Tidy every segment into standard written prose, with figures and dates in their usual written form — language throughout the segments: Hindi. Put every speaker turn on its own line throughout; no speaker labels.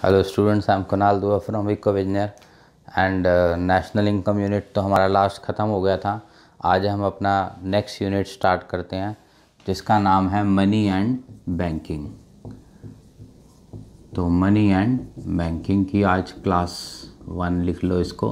Hello students, I am Kunal Dua from eco engineer and national income unit तो हमारा लास्ट ख़त्म हो गया था। आज हम अपना नेक्स्ट यूनिट स्टार्ट करते हैं जिसका नाम है मनी एंड बैंकिंग। तो मनी एंड बैंकिंग की आज क्लास 1 लिख लो इसको।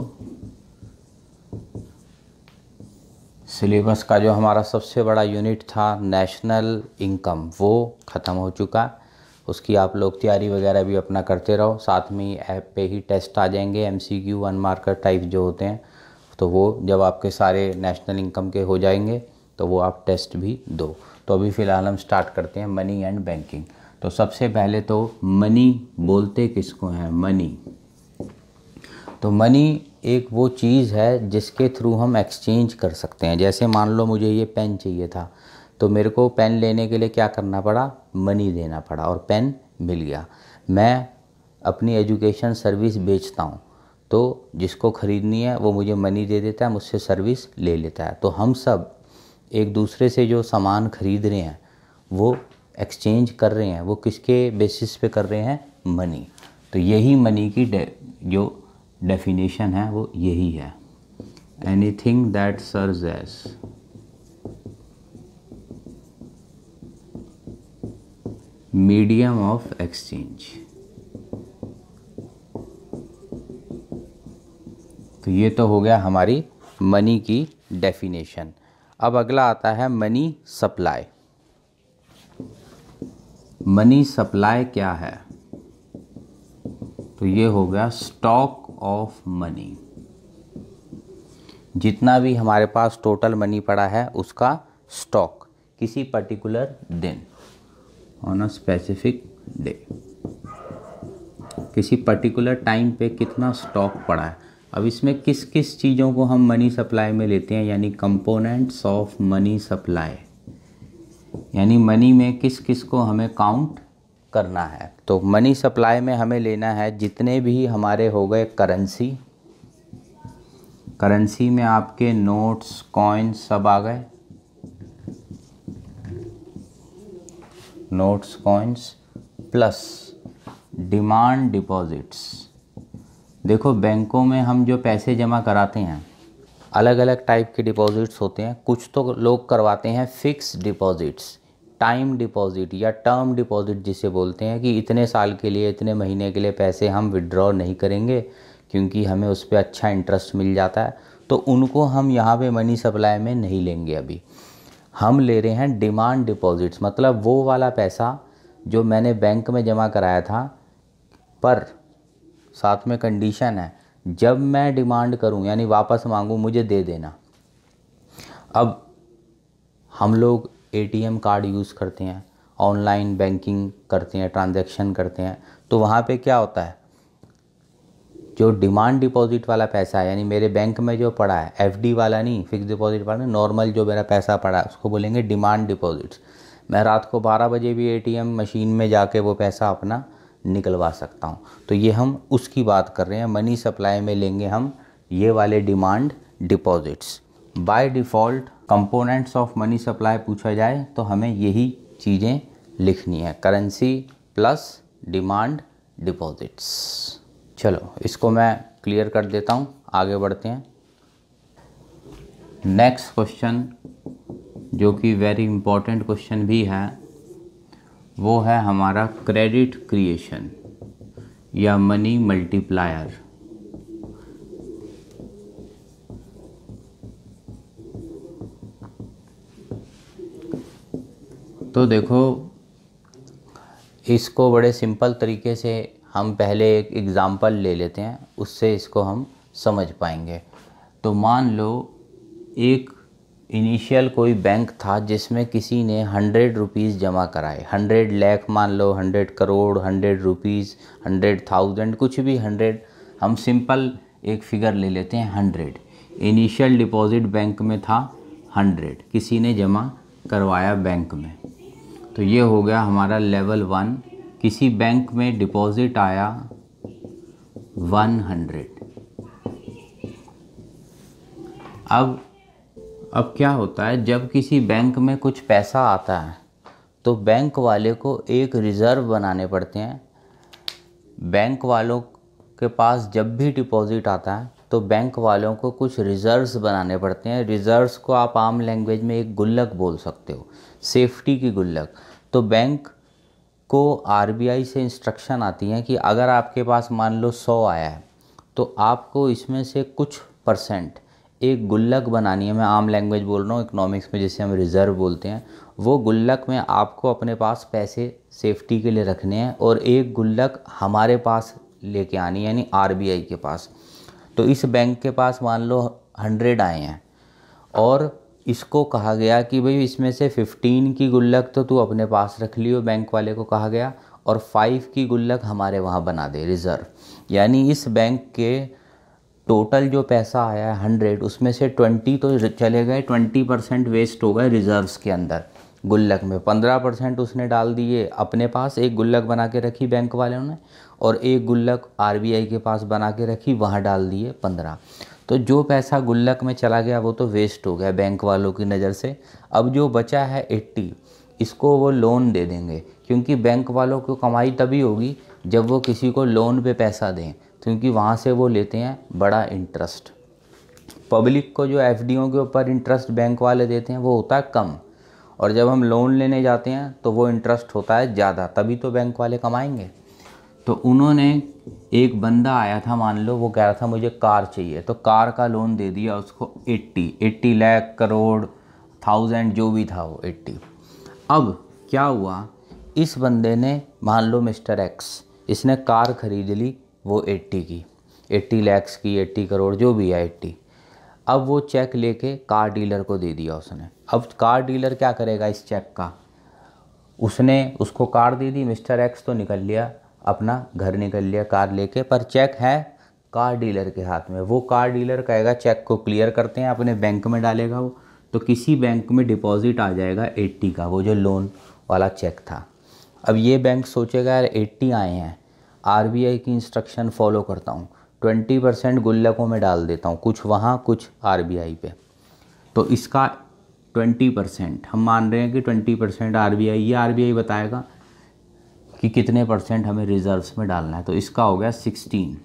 सिलेबस का जो हमारा सबसे बड़ा यूनिट था नेशनल इनकम वो ख़त्म हो चुका। उसकी आप लोग तैयारी वगैरह भी अपना करते रहो। साथ में ही ऐप पे ही टेस्ट आ जाएंगे MCQ 1 मार्कर टाइप जो होते हैं, तो वो जब आपके सारे नेशनल इनकम के हो जाएंगे तो वो आप टेस्ट भी दो। तो अभी फ़िलहाल हम स्टार्ट करते हैं मनी एंड बैंकिंग। तो सबसे पहले तो मनी बोलते किसको हैं? मनी। तो मनी एक वो चीज़ है जिसके थ्रू हम एक्सचेंज कर सकते हैं। जैसे मान लो मुझे ये पेन चाहिए था, तो मेरे को पेन लेने के लिए क्या करना पड़ा? मनी देना पड़ा और पेन मिल गया। मैं अपनी एजुकेशन सर्विस बेचता हूँ, तो जिसको ख़रीदनी है वो मुझे मनी दे देता है, मुझसे सर्विस ले लेता है। तो हम सब एक दूसरे से जो सामान ख़रीद रहे हैं वो एक्सचेंज कर रहे हैं, वो किसके बेसिस पे कर रहे हैं? मनी। तो यही मनी की जो डेफिनेशन है वो यही है, anything that serves as medium of exchange. तो ये तो हो गया हमारी मनी की डेफिनेशन। अब अगला आता है मनी सप्लाई। मनी सप्लाई क्या है? तो ये हो गया स्टॉक ऑफ मनी। जितना भी हमारे पास टोटल मनी पड़ा है उसका स्टॉक किसी पर्टिकुलर दिन, ऑन अ स्पेसिफिक डे, किसी पर्टिकुलर टाइम पे कितना स्टॉक पड़ा है। अब इसमें किस किस चीज़ों को हम मनी सप्लाई में लेते हैं, यानी कंपोनेंट्स ऑफ मनी सप्लाई, यानी मनी में किस किस को हमें काउंट करना है। तो मनी सप्लाई में हमें लेना है जितने भी हमारे हो गए करेंसी। करेंसी में आपके नोट्स, कॉइन्स सब आ गए, notes, coins plus demand deposits. देखो बैंकों में हम जो पैसे जमा कराते हैं अलग अलग टाइप के डिपॉजिट्स होते हैं। कुछ तो लोग करवाते हैं फिक्स डिपॉजिट्स, टाइम डिपॉजिट या टर्म डिपॉजिट जिसे बोलते हैं कि इतने साल के लिए, इतने महीने के लिए पैसे हम विड्रॉ नहीं करेंगे क्योंकि हमें उस पर अच्छा इंटरेस्ट मिल जाता है। तो उनको हम यहाँ पे मनी सप्लाई में नहीं लेंगे। अभी हम ले रहे हैं डिमांड डिपॉजिट्स, मतलब वो वाला पैसा जो मैंने बैंक में जमा कराया था, पर साथ में कंडीशन है जब मैं डिमांड करूं यानी वापस मांगूं मुझे दे देना। अब हम लोग ATM कार्ड यूज़ करते हैं, ऑनलाइन बैंकिंग करते हैं, ट्रांजैक्शन करते हैं, तो वहाँ पे क्या होता है, जो डिमांड डिपॉजिट वाला पैसा है यानी मेरे बैंक में जो पड़ा है, FD वाला नहीं, फिक्स डिपॉजिट वाला, नॉर्मल जो मेरा पैसा पड़ा है उसको बोलेंगे डिमांड डिपॉजिट्स। मैं रात को 12 बजे भी ATM मशीन में जाके वो पैसा अपना निकलवा सकता हूँ। तो ये हम उसकी बात कर रहे हैं। मनी सप्लाई में लेंगे हम ये वाले demand deposits. By default components of money supply पूछा जाए तो हमें यही चीज़ें लिखनी है, करेंसी प्लस डिमांड डिपॉजिट्स। चलो इसको मैं क्लियर कर देता हूँ, आगे बढ़ते हैं। नेक्स्ट क्वेश्चन जो कि वेरी इंपॉर्टेंट क्वेश्चन भी है वो है हमारा क्रेडिट क्रिएशन या मनी मल्टीप्लायर। तो देखो इसको बड़े सिंपल तरीके से हम पहले एक एग्ज़ाम्पल ले लेते हैं, उससे इसको हम समझ पाएंगे। तो मान लो एक इनिशियल कोई बैंक था जिसमें किसी ने 100 रुपीज़ जमा कराए, 100 लाख मान लो, 100 करोड़, 100 रुपीज़, 100,000, कुछ भी 100, हम सिंपल एक फिगर ले लेते हैं 100। इनिशियल डिपॉजिट बैंक में था 100, किसी ने जमा करवाया बैंक में। तो ये हो गया हमारा लेवल 1। किसी बैंक में डिपॉजिट आया 100। अब क्या होता है, जब किसी बैंक में कुछ पैसा आता है तो बैंक वाले को एक रिज़र्व बनाने पड़ते हैं। बैंक वालों के पास जब भी डिपॉजिट आता है तो बैंक वालों को कुछ रिजर्व्स बनाने पड़ते हैं। रिजर्व्स को आप आम लैंग्वेज में एक गुल्लक बोल सकते हो, सेफ्टी की गुल्लक। तो बैंक को आरबीआई से इंस्ट्रक्शन आती है कि अगर आपके पास मान लो 100 आया है तो आपको इसमें से कुछ परसेंट एक गुल्लक बनानी है। मैं आम लैंग्वेज बोल रहा हूँ, इकोनॉमिक्स में जिसे हम रिज़र्व बोलते हैं। वो गुल्लक में आपको अपने पास पैसे सेफ्टी के लिए रखने हैं और एक गुल्लक हमारे पास लेके आनी है, यानी आरबीआई के पास। तो इस बैंक के पास मान लो 100 आए हैं और इसको कहा गया कि भाई इसमें से 15 की गुल्लक तो तू अपने पास रख लियो, बैंक वाले को कहा गया, और 5 की गुल्लक हमारे वहाँ बना दे रिज़र्व। यानी इस बैंक के टोटल जो पैसा आया है 100, उसमें से 20 तो चले गए, 20% वेस्ट हो गए रिजर्व्स के अंदर गुल्लक में। 15% उसने डाल दिए अपने पास, एक गुल्लक बना के रखी बैंक वालों ने, और एक गुल्लक आरबीआई के पास बना के रखी, वहाँ डाल दिए 15। तो जो पैसा गुल्लक में चला गया वो तो वेस्ट हो गया बैंक वालों की नज़र से। अब जो बचा है 80, इसको वो लोन दे देंगे, क्योंकि बैंक वालों को कमाई तभी होगी जब वो किसी को लोन पे पैसा दें, क्योंकि वहाँ से वो लेते हैं बड़ा इंटरेस्ट। पब्लिक को जो एफडीओ के ऊपर इंटरेस्ट बैंक वाले देते हैं वो होता है कम, और जब हम लोन लेने जाते हैं तो वो इंटरेस्ट होता है ज़्यादा, तभी तो बैंक वाले कमाएंगे। तो उन्होंने, एक बंदा आया था मान लो, वो कह रहा था मुझे कार चाहिए, तो कार का लोन दे दिया उसको 80 लाख, करोड़, 1000, जो भी था वो 80। अब क्या हुआ, इस बंदे ने मान लो मिस्टर एक्स, इसने कार खरीद ली वो 80 लाख की, 80 करोड़, जो भी है 80। अब वो चेक लेके कार डीलर को दे दिया उसने। अब कार डीलर क्या करेगा इस चेक का, उसने उसको कार दे दी, मिस्टर एक्स तो निकल लिया, अपना घर निकल लिया कार लेके, पर चेक है कार डीलर के हाथ में। वो कार डीलर कहेगा चेक को क्लियर करते हैं, अपने बैंक में डालेगा वो, तो किसी बैंक में डिपॉजिट आ जाएगा 80 का, वो जो लोन वाला चेक था। अब ये बैंक सोचेगा यार 80 आए हैं, आरबीआई की इंस्ट्रक्शन फॉलो करता हूँ, 20% गुल्लकों में डाल देता हूँ, कुछ वहाँ कुछ आरबीआई पे। तो इसका 20% हम मान रहे हैं कि 20% आरबीआई, ये आरबीआई बताएगा कि कितने परसेंट हमें रिजर्व्स में डालना है। तो इसका हो गया 16।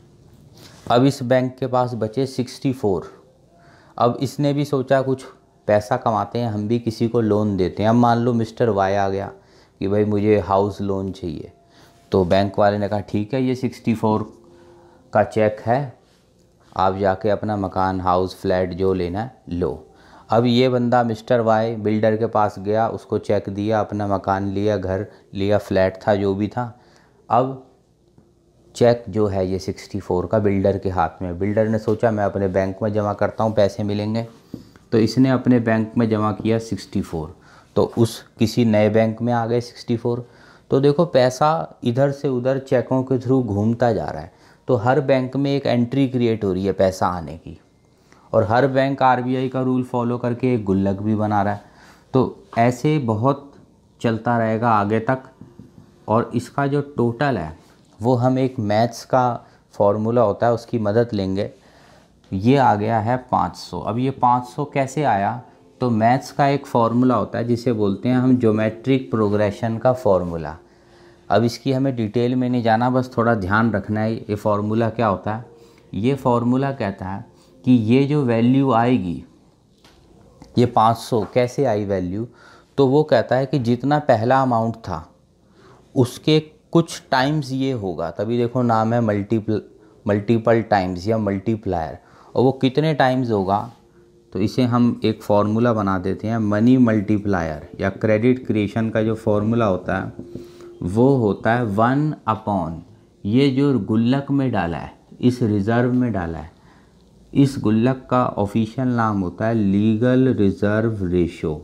अब इस बैंक के पास बचे 64। अब इसने भी सोचा कुछ पैसा कमाते हैं, हम भी किसी को लोन देते हैं। अब मान लो मिस्टर वाई आ गया कि भाई मुझे हाउस लोन चाहिए, तो बैंक वाले ने कहा ठीक है, ये 64 का चेक है, आप जाके अपना मकान, हाउस, फ्लैट जो लेना है लो। अब ये बंदा मिस्टर वाई बिल्डर के पास गया, उसको चेक दिया, अपना मकान लिया, घर लिया, फ्लैट था जो भी था। अब चेक जो है ये 64 का बिल्डर के हाथ में। बिल्डर ने सोचा मैं अपने बैंक में जमा करता हूँ, पैसे मिलेंगे, तो इसने अपने बैंक में जमा किया 64, तो उस किसी नए बैंक में आ गए 64। तो देखो पैसा इधर से उधर चेकों के थ्रू घूमता जा रहा है। तो हर बैंक में एक एंट्री क्रिएट हो रही है पैसा आने की, और हर बैंक आरबीआई का रूल फॉलो करके एक गुल्लक भी बना रहा है। तो ऐसे बहुत चलता रहेगा आगे तक। और इसका जो टोटल है वो हम एक मैथ्स का फॉर्मूला होता है उसकी मदद लेंगे। ये आ गया है 500। अब ये 500 कैसे आया, तो मैथ्स का एक फॉर्मूला होता है जिसे बोलते हैं हम ज्योमेट्रिक प्रोग्रेशन का फॉर्मूला। अब इसकी हमें डिटेल में नहीं जाना, बस थोड़ा ध्यान रखना है ये फार्मूला क्या होता है। ये फार्मूला कहता है कि ये जो वैल्यू आएगी, ये 500 कैसे आई वैल्यू, तो वो कहता है कि जितना पहला अमाउंट था उसके कुछ टाइम्स ये होगा, तभी देखो नाम है मल्टीपल टाइम्स या मल्टीप्लायर। और वो कितने टाइम्स होगा, तो इसे हम एक फार्मूला बना देते हैं, मनी मल्टीप्लायर या क्रेडिट क्रिएशन का जो फार्मूला होता है वो होता है 1/, ये जो गुल्लक में डाला है, इस रिज़र्व में डाला है, इस गुल्लक का ऑफिशियल नाम होता है legal reserve ratio.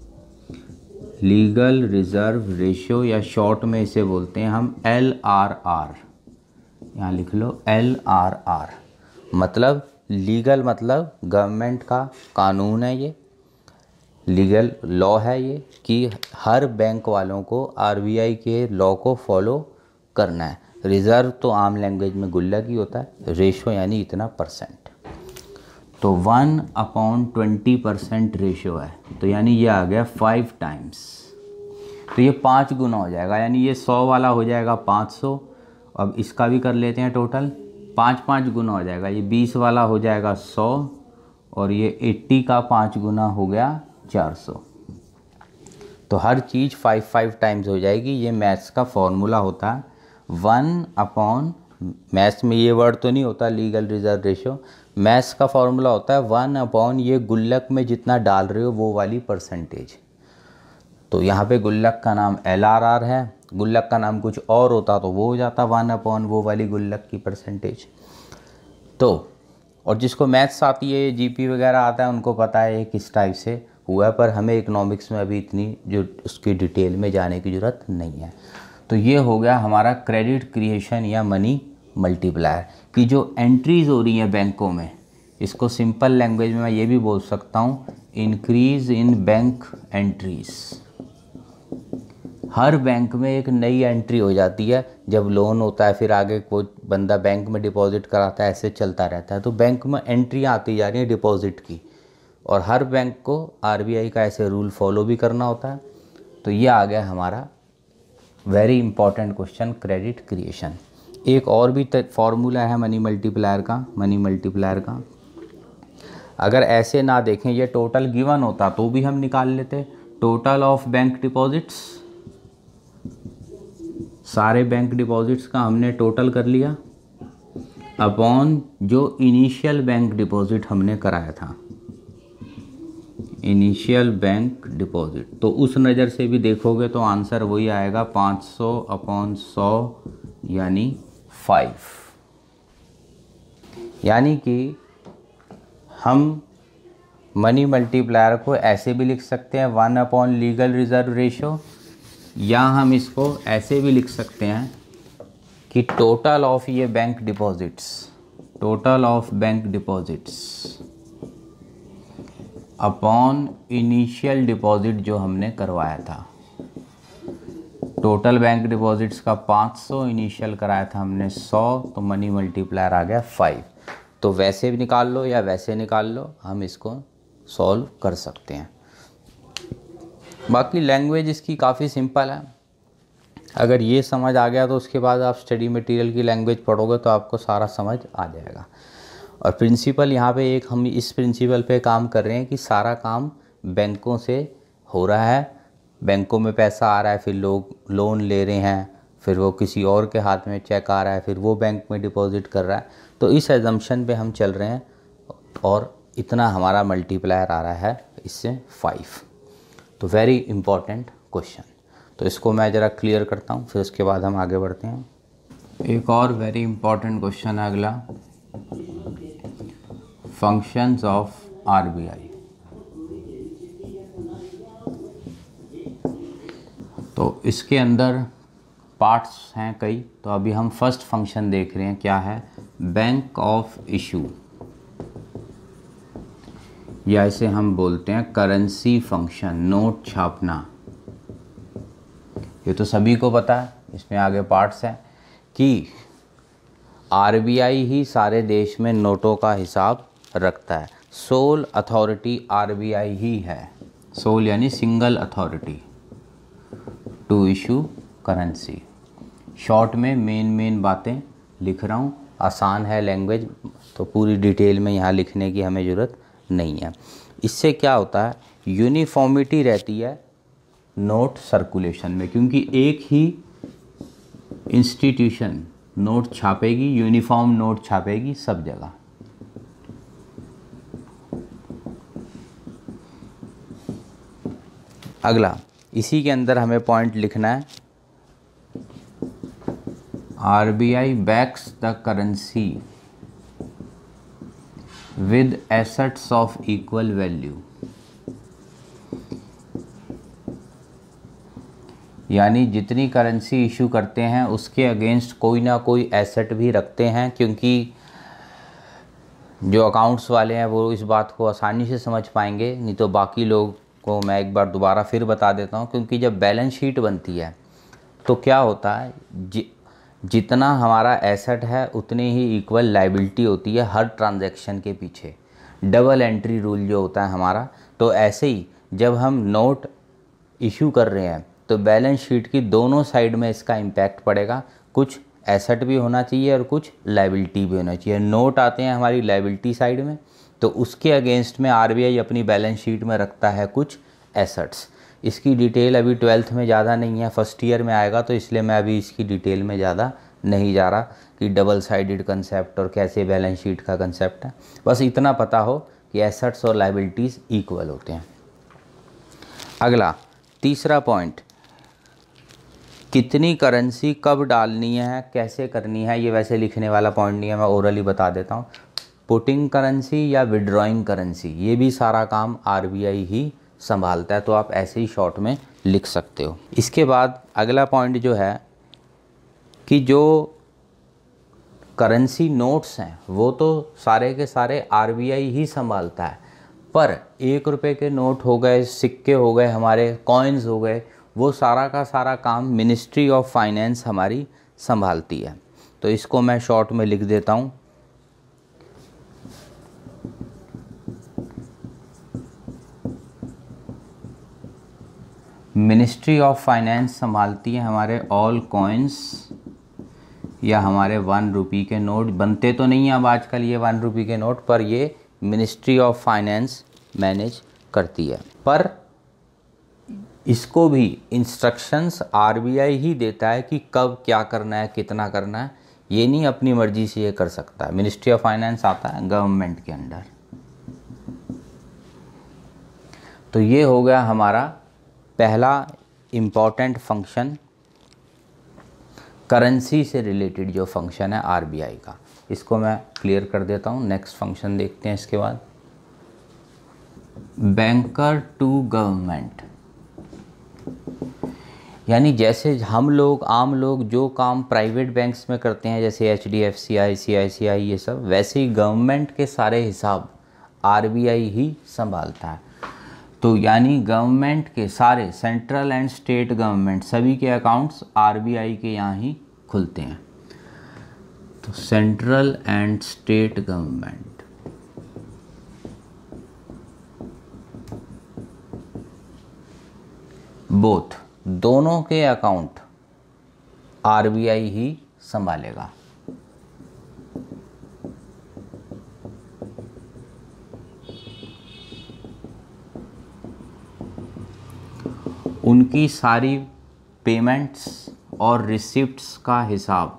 Legal reserve ratio या शॉर्ट में इसे बोलते हैं हम LRR। यहाँ लिख लो LRR, मतलब लीगल मतलब गवर्नमेंट का कानून है, ये लीगल लॉ है ये, कि हर बैंक वालों को आरबीआई के लॉ को फॉलो करना है। रिज़र्व तो आम लैंग्वेज में गुल्लक ही होता है, रेशो यानी इतना परसेंट। तो 1/20% रेशो है, तो यानी ये आ गया 5 टाइम्स। तो ये 5 गुना हो जाएगा, यानी ये 100 वाला हो जाएगा 500 अब इसका भी कर लेते हैं टोटल, 5 गुना हो जाएगा, ये 20 वाला हो जाएगा 100 और ये 80 का 5 गुना हो गया 400। तो हर चीज़ 5 टाइम्स हो जाएगी। ये मैथ्स का फॉर्मूला होता है 1/, मैथ्स में ये वर्ड तो नहीं होता लीगल रिजर्व रेशो, मैथ्स का फॉर्मूला होता है 1/, ये गुल्लक में जितना डाल रहे हो वो वाली परसेंटेज। तो यहाँ पे गुल्लक का नाम LRR है, गुल्लक का नाम कुछ और होता तो वो हो जाता 1/, वो वाली गुल्लक की परसेंटेज। तो और जिसको मैथ्स आती है, जीपी वगैरह आता है, उनको पता है ये किस टाइप से हुआ है, पर हमें इकोनॉमिक्स में अभी इतनी जो उसकी डिटेल में जाने की ज़रूरत नहीं है। तो ये हो गया हमारा क्रेडिट क्रिएशन या मनी मल्टीप्लायर की जो एंट्रीज़ हो रही हैं बैंकों में, इसको सिंपल लैंग्वेज में मैं ये भी बोल सकता हूँ इंक्रीज़ इन बैंक एंट्रीज़। हर बैंक में एक नई एंट्री हो जाती है, जब लोन होता है फिर आगे कोई बंदा बैंक में डिपॉजिट कराता है, ऐसे चलता रहता है। तो बैंक में एंट्रियाँ आती जा रही हैं डिपॉजिट की, और हर बैंक को आरबीआई का ऐसे रूल फॉलो भी करना होता है। तो ये आ गया हमारा very important question, credit creation. एक और भी फॉर्मूला है मनी मल्टीप्लायर का, अगर ऐसे ना देखें, ये टोटल गिवन होता तो भी हम निकाल लेते, टोटल ऑफ बैंक डिपॉजिट्स, सारे बैंक डिपॉजिट्स का हमने टोटल कर लिया अपॉन जो इनिशियल बैंक डिपॉजिट हमने कराया था, इनिशियल बैंक डिपॉजिट। तो उस नज़र से भी देखोगे तो आंसर वही आएगा 500/100 यानी 5। यानी कि हम मनी मल्टीप्लायर को ऐसे भी लिख सकते हैं 1/, लीगल रिजर्व रेशो, या हम इसको ऐसे भी लिख सकते हैं कि टोटल ऑफ ये bank deposits, total of bank deposits upon initial deposit जो हमने करवाया था। टोटल बैंक डिपॉजिट्स का 500, इनिशियल कराया था हमने 100, तो मनी मल्टीप्लायर आ गया 5। तो वैसे भी निकाल लो या वैसे निकाल लो, हम इसको सॉल्व कर सकते हैं। बाकी लैंग्वेज इसकी काफ़ी सिंपल है, अगर ये समझ आ गया तो उसके बाद आप स्टडी मटेरियल की लैंग्वेज पढ़ोगे तो आपको सारा समझ आ जाएगा। और प्रिंसिपल यहाँ पे एक हम इस प्रिंसिपल पे काम कर रहे हैं कि सारा काम बैंकों से हो रहा है, बैंकों में पैसा आ रहा है, फिर लोग लोन ले रहे हैं, फिर वो किसी और के हाथ में चेक आ रहा है, फिर वो बैंक में डिपॉजिट कर रहा है। तो इस एजम्पशन पे हम चल रहे हैं और इतना हमारा मल्टीप्लायर आ रहा है इससे 5। तो वेरी इंपॉर्टेंट क्वेश्चन। तो इसको मैं ज़रा क्लियर करता हूँ, फिर उसके बाद हम आगे बढ़ते हैं। एक और वेरी इंपॉर्टेंट क्वेश्चन है अगला, फंक्शंस ऑफ आरबीआई। तो इसके अंदर पार्ट्स हैं कई, तो अभी हम फर्स्ट फंक्शन देख रहे हैं, क्या है, बैंक ऑफ इशू, या इसे हम बोलते हैं करेंसी फंक्शन, नोट छापना। ये तो सभी को पता है, इसमें आगे पार्ट्स हैं कि आरबीआई ही सारे देश में नोटों का हिसाब रखता है, सोल अथॉरिटी आरबीआई ही है, सोल यानी single authority to issue currency. Short में मेन बातें लिख रहा हूँ, आसान है लैंग्वेज, तो पूरी डिटेल में यहाँ लिखने की हमें ज़रूरत नहीं है। इससे क्या होता है, यूनिफॉर्मिटी रहती है नोट सर्कुलेशन में, क्योंकि एक ही इंस्टीट्यूशन नोट छापेगी, यूनिफॉर्म नोट छापेगी सब जगह। अगला, इसी के अंदर हमें पॉइंट लिखना है, RBI backs the currency with assets of equal value. यानी जितनी करेंसी इशू करते हैं उसके अगेंस्ट कोई ना कोई एसेट भी रखते हैं, क्योंकि जो अकाउंट्स वाले हैं वो इस बात को आसानी से समझ पाएंगे, नहीं तो बाकी लोग को मैं एक बार दोबारा फिर बता देता हूँ। क्योंकि जब बैलेंस शीट बनती है तो क्या होता है, जितना हमारा एसेट है उतनी ही इक्वल लायबिलिटी होती है हर ट्रांजैक्शन के पीछे, डबल एंट्री रूल जो होता है हमारा। तो ऐसे ही जब हम नोट इशू कर रहे हैं तो बैलेंस शीट की दोनों साइड में इसका इम्पैक्ट पड़ेगा, कुछ एसेट भी होना चाहिए और कुछ लायबिलिटी भी होना चाहिए। नोट आते हैं हमारी लायबिलिटी साइड में, तो उसके अगेंस्ट में आरबीआई अपनी बैलेंस शीट में रखता है कुछ एसेट्स। इसकी डिटेल अभी 12th में ज़्यादा नहीं है, फर्स्ट ईयर में आएगा, तो इसलिए मैं अभी इसकी डिटेल में ज़्यादा नहीं जा रहा कि डबल साइडेड कंसेप्ट और कैसे बैलेंस शीट का कंसेप्ट है। बस इतना पता हो कि एसेट्स और लायबिलिटीज़ इक्वल होते हैं। अगला तीसरा पॉइंट, कितनी करेंसी कब डालनी है, कैसे करनी है, ये वैसे लिखने वाला पॉइंट नहीं है, मैं ओरली बता देता हूँ। पुटिंग करेंसी या विड्रॉइंग करेंसी, ये भी सारा काम आरबीआई ही संभालता है, तो आप ऐसे ही शॉर्ट में लिख सकते हो। इसके बाद अगला पॉइंट जो है कि जो करेंसी नोट्स हैं वो तो सारे के सारे आरबीआई ही संभालता है, पर 1 रुपये के नोट हो गए, सिक्के हो गए, हमारे कॉइन्स हो गए, वो सारा का सारा काम मिनिस्ट्री ऑफ फाइनेंस हमारी संभालती है। तो इसको मैं शॉर्ट में लिख देता हूँ, मिनिस्ट्री ऑफ फाइनेंस संभालती है हमारे ऑल कॉइन्स या हमारे 1 रुपये के नोट। बनते तो नहीं हैं अब आजकल ये 1 रुपये के नोट, पर ये मिनिस्ट्री ऑफ फाइनेंस मैनेज करती है। पर इसको भी इंस्ट्रक्शंस आरबीआई ही देता है कि कब क्या करना है, कितना करना है, ये नहीं अपनी मर्जी से ये कर सकता है। मिनिस्ट्री ऑफ फाइनेंस आता है गवर्नमेंट के अंडर। तो ये हो गया हमारा पहला इम्पॉर्टेंट फंक्शन, करेंसी से रिलेटेड जो फंक्शन है आरबीआई का, इसको मैं क्लियर कर देता हूँ। नेक्स्ट फंक्शन देखते हैं इसके बाद, बैंकर टू गवर्नमेंट। यानी जैसे हम लोग आम लोग जो काम प्राइवेट बैंक्स में करते हैं, जैसे एचडीएफसी, आईसीआईसीआई, ये सब, वैसे ही गवर्नमेंट के सारे हिसाब आरबीआई ही संभालता है। तो यानी गवर्नमेंट के सारे सेंट्रल एंड स्टेट गवर्नमेंट सभी के अकाउंट्स आरबीआई के यहाँ ही खुलते हैं। तो central and state government, both, दोनों के अकाउंट आरबीआई ही संभालेगा। उनकी सारी पेमेंट्स और रिसिप्ट्स का हिसाब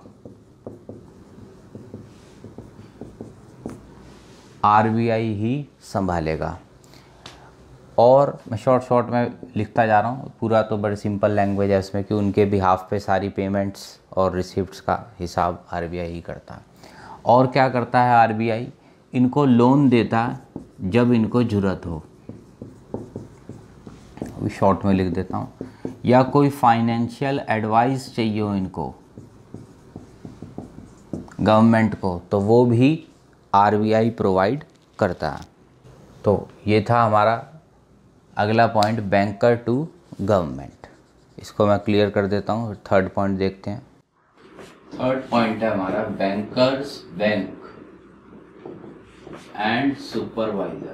आरबीआई ही संभालेगा। और मैं शॉर्ट में लिखता जा रहा हूँ, पूरा तो बड़ी सिंपल लैंग्वेज है इसमें कि उनके बिहाफ पे सारी पेमेंट्स और रिसिप्ट्स का हिसाब आरबीआई ही करता है। और क्या करता है आरबीआई, इनको लोन देता है जब इनको ज़रूरत हो, शॉर्ट में लिख देता हूँ, या कोई फाइनेंशियल एडवाइस चाहिए हो इनको गवर्नमेंट को, तो वो भी आरबीआई प्रोवाइड करता है। तो ये था हमारा अगला पॉइंट, बैंकर टू गवर्नमेंट। इसको मैं क्लियर कर देता हूँ। थर्ड पॉइंट देखते हैं। थर्ड पॉइंट है हमारा बैंकर्स बैंक एंड सुपरवाइजर।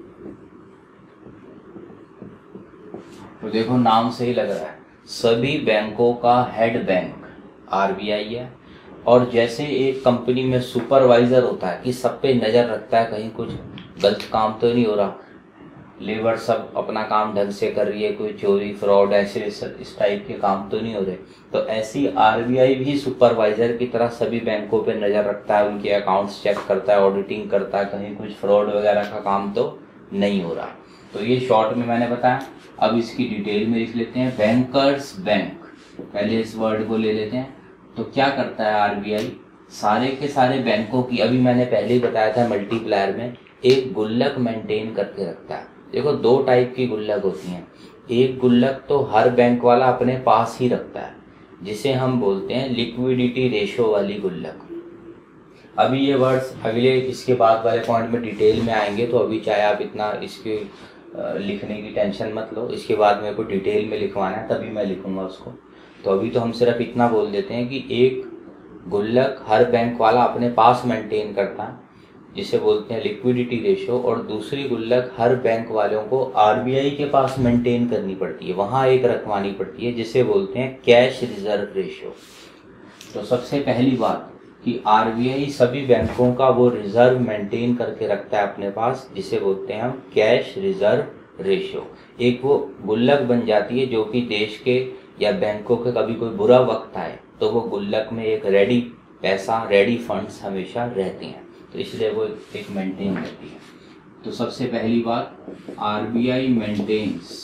तो देखो नाम से ही लग रहा है, सभी बैंकों का हेड बैंक आरबीआई है। और जैसे एक कंपनी में सुपरवाइजर होता है कि सब पे नज़र रखता है कहीं कुछ गलत काम तो नहीं हो रहा, लेबर सब अपना काम ढंग से कर रही है, कोई चोरी फ्रॉड ऐसे इस टाइप के काम तो नहीं हो रहे, तो ऐसी आरबीआई भी सुपरवाइजर की तरह सभी बैंकों पे नज़र रखता है, उनके अकाउंट्स चेक करता है, ऑडिटिंग करता है, कहीं कुछ फ्रॉड वगैरह का काम तो नहीं हो रहा। तो ये शॉर्ट में मैंने बताया। अब इसकी डिटेल में लिख लेते हैं। बैंकर्स बैंक, पहले इस वर्ड को ले लेते हैं। तो क्या करता है आरबीआई, सारे के सारे बैंकों की, अभी मैंने पहले ही बताया था मल्टीप्लायर में, एक गुल्लक मेंटेन करके रखता है। देखो दो टाइप की गुल्लक होती हैं, एक गुल्लक तो हर बैंक वाला अपने पास ही रखता है, जिसे हम बोलते हैं लिक्विडिटी रेशो वाली गुल्लक। अभी ये वर्ड्स अगले इसके बाद वाले पॉइंट में डिटेल में आएंगे, तो अभी चाहे आप इतना इसके लिखने की टेंशन मत लो, इसके बाद मेरे को डिटेल में लिखवाना है तभी मैं लिखूंगा उसको। तो अभी तो हम सिर्फ इतना बोल देते हैं कि एक गुल्लक हर बैंक वाला अपने पास मेंटेन करता है, जिसे बोलते हैं लिक्विडिटी रेशो, और दूसरी गुल्लक हर बैंक वालों को आरबीआई के पास मेंटेन करनी पड़ती है, वहाँ एक रखवानी पड़ती है, जिसे बोलते हैं कैश रिजर्व रेशो। तो सबसे पहली बात कि आरबीआई सभी बैंकों का वो रिजर्व मेंटेन करके रखता है अपने पास, जिसे बोलते हैं हम कैश रिजर्व रेशियो। एक वो गुल्लक बन जाती है जो कि देश के या बैंकों के कभी कोई बुरा वक्त आए तो वो गुल्लक में एक रेडी पैसा, रेडी फंड्स हमेशा रहते हैं, तो इसलिए वो एक मेंटेन रहती है। तो सबसे पहली बात, आरबीआई मेंटेन्स,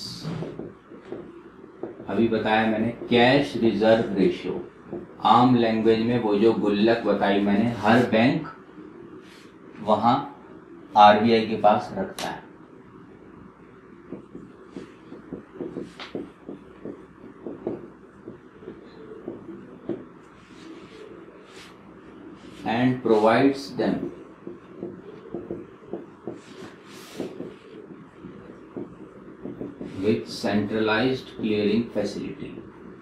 अभी बताया मैंने, कैश रिजर्व रेशियो। आम लैंग्वेज में वो जो गुल्लक बताई मैंने, हर बैंक वहां आरबीआई के पास रखता है। And provides them with centralized clearing facility।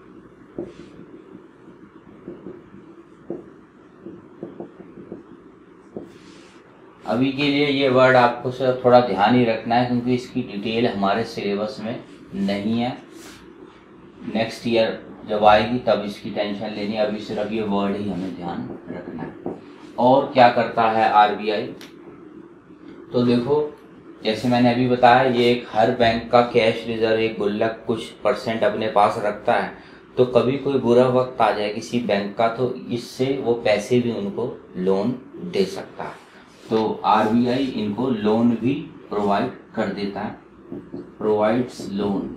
अभी के लिए ये वर्ड आपको सिर्फ थोड़ा ध्यान ही रखना है क्योंकि इसकी डिटेल हमारे सिलेबस में नहीं है। नेक्स्ट ईयर जब आएगी तब इसकी टेंशन लेनी है, अभी सिर्फ ये वर्ड ही हमें ध्यान रखना है। और क्या करता है आरबीआई, तो देखो जैसे मैंने अभी बताया, ये एक हर बैंक का कैश रिजर्व, एक गुल्लक कुछ परसेंट अपने पास रखता है। तो कभी कोई बुरा वक्त आ जाए किसी बैंक का तो इससे वो पैसे भी उनको लोन दे सकता है। तो आरबीआई इनको लोन भी प्रोवाइड कर देता है, provides loan.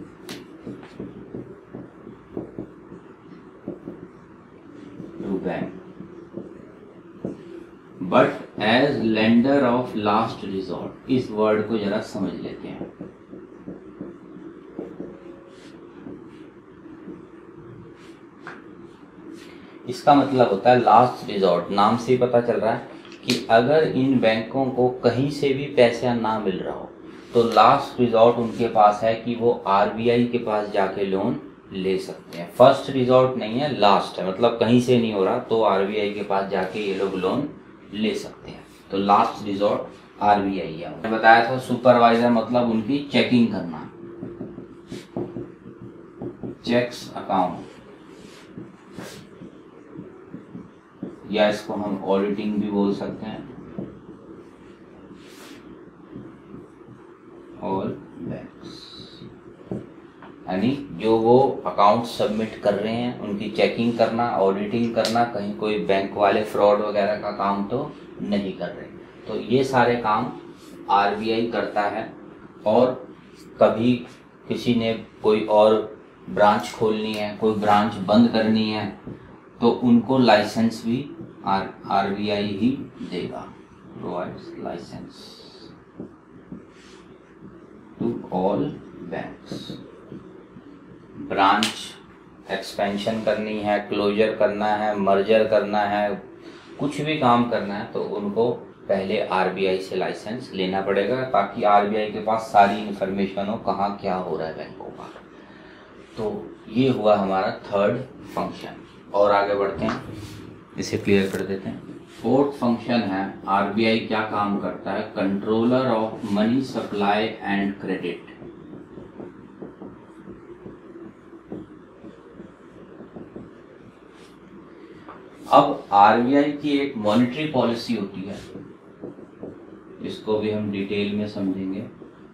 To bank but as lender of last resort. इस वर्ड को जरा समझ लेते हैं। इसका मतलब होता है लास्ट रिजॉर्ट। नाम से ही पता चल रहा है कि अगर इन बैंकों को कहीं से भी पैसा ना मिल रहा हो तो लास्ट रिजॉर्ट उनके पास है कि वो आरबीआई के पास जाके लोन ले सकते हैं। फर्स्ट रिजॉर्ट नहीं है, लास्ट है, मतलब कहीं से नहीं हो रहा तो आरबीआई के पास जाके ये लोग लोन ले सकते हैं। तो लास्ट रिजॉर्ट आरबीआई है। मैंने बताया था सुपरवाइजर मतलब उनकी चेकिंग करना, चेक्स अकाउंट, या इसको हम ऑडिटिंग भी बोल सकते हैं। ऑल बैंक्स यानी जो वो अकाउंट सबमिट कर रहे हैं उनकी चेकिंग करना, ऑडिटिंग करना, कहीं कोई बैंक वाले फ्रॉड वगैरह का काम तो नहीं कर रहे। तो ये सारे काम आरबीआई करता है। और कभी किसी ने कोई और ब्रांच खोलनी है, कोई ब्रांच बंद करनी है तो उनको लाइसेंस भी आरबीआई ही देगा, provides licence to all banks. Branch expansion करनी है, क्लोजर करना है, मर्जर करना है, कुछ भी काम करना है तो उनको पहले आरबीआई से लाइसेंस लेना पड़ेगा ताकि आरबीआई के पास सारी इन्फॉर्मेशन हो कहाँ क्या हो रहा है बैंकों का। तो ये हुआ हमारा थर्ड फंक्शन। और आगे बढ़ते हैं, इसे क्लियर कर देते हैं। फोर्थ फंक्शन है आरबीआई क्या काम करता है, controller of money supply and credit. अब आरबीआई की एक मॉनेटरी पॉलिसी होती है, इसको भी हम डिटेल में समझेंगे।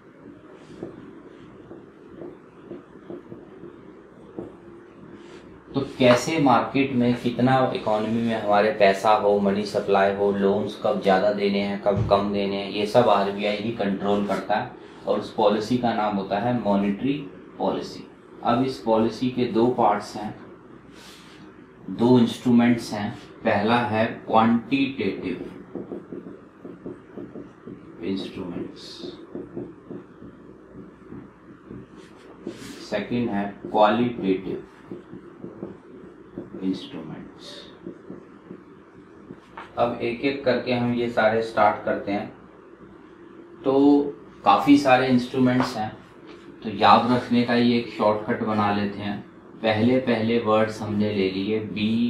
तो कैसे मार्केट में कितना इकोनॉमी में हमारे पैसा हो, मनी सप्लाई हो, लोन्स कब ज़्यादा देने हैं कब कम देने हैं, ये सब आरबीआई ही कंट्रोल करता है। और उस पॉलिसी का नाम होता है मॉनेटरी पॉलिसी। अब इस पॉलिसी के दो पार्ट्स हैं, दो इंस्ट्रूमेंट्स हैं। पहला है क्वांटिटेटिव इंस्ट्रूमेंट्स, सेकंड है क्वालिटेटिव इंस्ट्रूमेंट्स। अब एक एक करके हम ये सारे स्टार्ट करते हैं। तो काफ़ी सारे इंस्ट्रूमेंट्स हैं तो याद रखने का ये एक शॉर्टकट बना लेते हैं। पहले वर्ड्स हमने ले लिए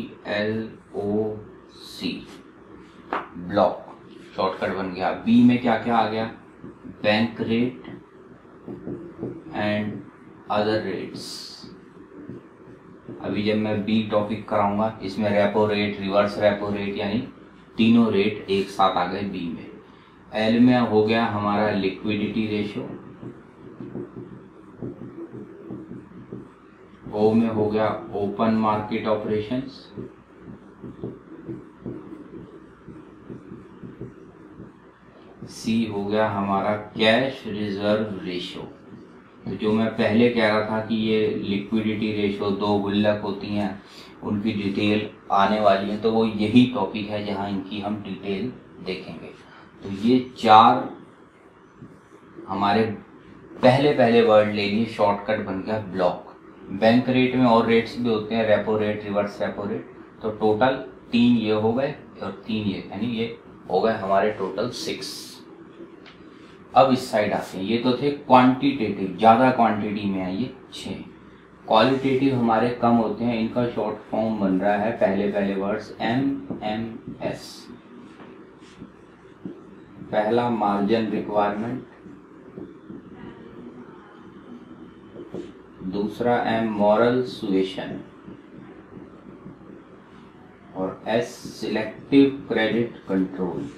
BLOC, ब्लॉक, शॉर्टकट बन गया। बी में क्या क्या आ गया, bank rate and other rates. अभी जब मैं बी टॉपिक कराऊंगा इसमें repo rate, reverse repo rate, यानी तीनों रेट एक साथ आ गए बी में। एल में हो गया हमारा लिक्विडिटी रेशो, ओ में हो गया ओपन मार्केट ऑपरेशंस, सी हो गया हमारा कैश रिजर्व रेशो। तो जो मैं पहले कह रहा था कि ये लिक्विडिटी रेशो, दो गुल्लक होती हैं, उनकी डिटेल आने वाली है, तो वो यही टॉपिक है जहां इनकी हम डिटेल देखेंगे। तो ये चार हमारे पहले पहले वर्ड ले लिए, शॉर्टकट बन गया ब्लॉक। बैंक रेट में और रेट्स भी होते हैं, repo rate, reverse repo rate. तो टोटल 3 ये हो गए और 3 ये, यानी ये हो गए हमारे टोटल 6। अब इस साइड आते हैं, ये तो थे क्वांटिटेटिव, ज़्यादा क्वांटिटी में है ये 6। क्वालिटेटिव हमारे कम होते हैं, इनका शॉर्ट फॉर्म बन रहा है पहले पहले वर्ड्स MMS। पहला मार्जिन रिक्वायरमेंट, दूसरा M मॉरल सुएशन, और S सिलेक्टिव क्रेडिट कंट्रोल।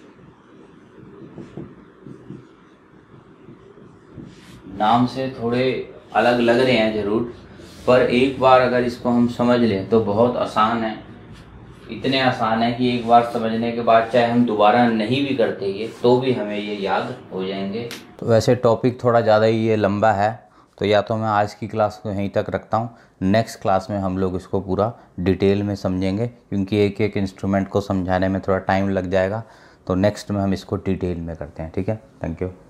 नाम से थोड़े अलग लग रहे हैं जरूर, पर एक बार अगर इसको हम समझ लें तो बहुत आसान है। इतने आसान है कि एक बार समझने के बाद चाहे हम दोबारा नहीं भी करते ये, तो भी हमें ये याद हो जाएंगे। तो वैसे टॉपिक थोड़ा ज़्यादा ही ये लंबा है, तो या तो मैं आज की क्लास को यहीं तक रखता हूँ, नेक्स्ट क्लास में हम लोग इसको पूरा डिटेल में समझेंगे, क्योंकि एक एक इंस्ट्रूमेंट को समझाने में थोड़ा टाइम लग जाएगा। तो नेक्स्ट में हम इसको डिटेल में करते हैं, ठीक है। Thank you.